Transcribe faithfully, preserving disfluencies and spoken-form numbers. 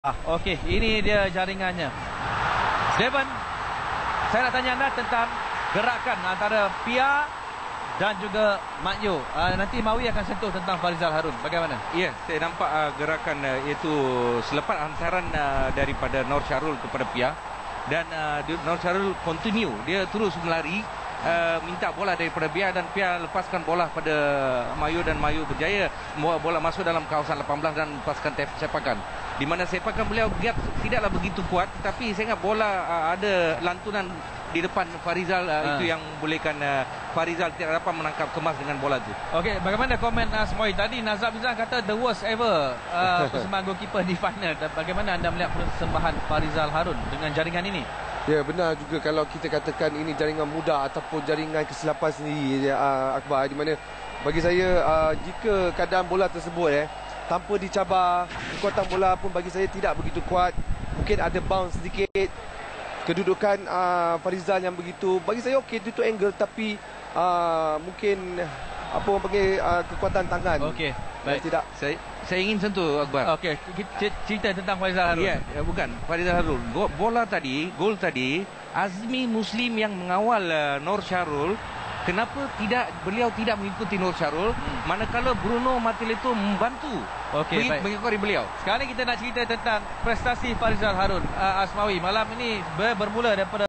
Ah, Okey, ini dia jaringannya. Steven, saya nak tanya anda tentang gerakan antara Pia dan juga Mak Yu. Uh, nanti Mawi akan sentuh tentang Farizal Harun. Bagaimana? Ya, saya nampak uh, gerakan uh, iaitu selepas hantaran uh, daripada Nor Syarul kepada Pia, dan uh, Nor Syarul continue, dia terus melari, uh, minta bola daripada Pia, dan Pia lepaskan bola pada Mayu, dan Mayu berjaya membawa bola masuk dalam kawasan lapan belas dan lepaskan sepakan. Di mana sepakan beliau giat tidaklah begitu kuat, tetapi saya ingat bola uh, ada lantunan di depan Farizal, uh, ha. itu yang bolehkan uh, Farizal tidak dapat menangkap kemas dengan bola itu. Okey, bagaimana komen uh, Smoy tadi? Nazar Bizan kata the worst ever uh, persembahan goalkeeper di final. Bagaimana anda melihat persembahan Farizal Harun dengan jaringan ini? Ya, benar juga kalau kita katakan ini jaringan mudah ataupun jaringan kesilapan sendiri, uh, Akbar, di mana bagi saya uh, jika keadaan bola tersebut eh tanpa dicabar, kekuatan bola pun bagi saya tidak begitu kuat. Mungkin ada bounce sedikit. Kedudukan uh, Farizal yang begitu, bagi saya okey itu angle, tapi uh, mungkin apa orang panggil uh, kekuatan tangan. Okey, baik. Tidak. Saya saya ingin sentuh, Akbar. Okey, cerita tentang Farizal Harun. Ya, bukan Farizal Harun. Bola tadi, gol tadi, Azmi Muslim yang mengawal uh, Nor Syarul. Kenapa tidak beliau tidak mengikuti Nor Syarul, hmm. manakala Bruno Matileto membantu Okey, mengikuti beliau. Sekarang kita nak cerita tentang prestasi Farizal Harun. uh, Asmawi, malam ini ber bermula daripada